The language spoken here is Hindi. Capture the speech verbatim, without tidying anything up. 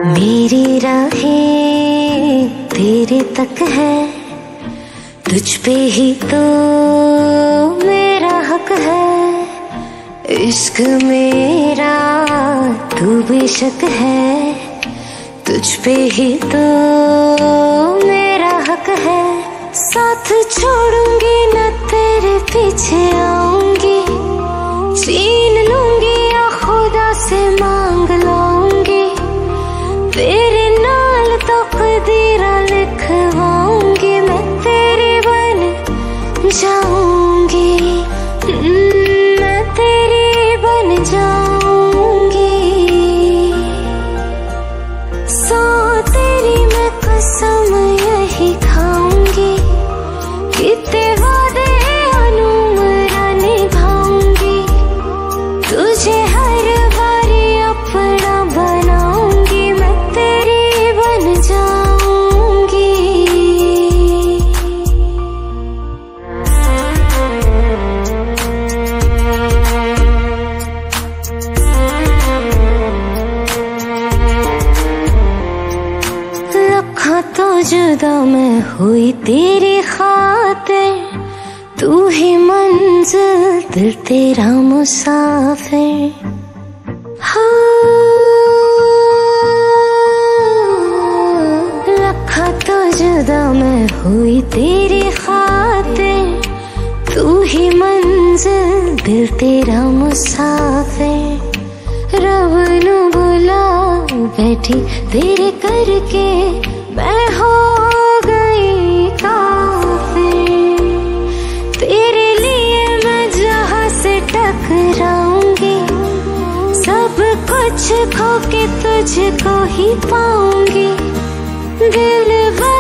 मेरी राहें तेरे तक है, तुझ पे ही तो मेरा हक है। इश्क मेरा तू बेशक है, तुझ पे ही तो मेरा हक है। साथ छोड़ूंगी न तेरे पीछे आऊंगी, छीन लूंगी या खुदा से मांग लाऊंगी, तेरे नाल तकदीरा लिखवाऊंगी, मैं तेरी बन जाऊंगी, मैं तेरी बन जाऊंगी। सो तेरी मैं कसम यही खाऊंगी, कितने वादे अनुमरा निभाऊंगी, तुझे हर बारी अपना बनाऊंगी, मैं तेरी बन जाऊंगी। लखा तो जुदा मैं हुई तेरी खातिर, तू ही मंजिल दिल तेरा मुसाफिर। लखा तो जुदा मैं हुई तेरी खातिर, तू ही मंजिल दिल तेरा मुसाफिर। रब नू बुला बैठी तेरे करके, मैं हो गई काफिर। तेरे लिए मैं जहां से टकराऊंगी, सब कुछ खो के तुझको ही पाऊंगी। दिल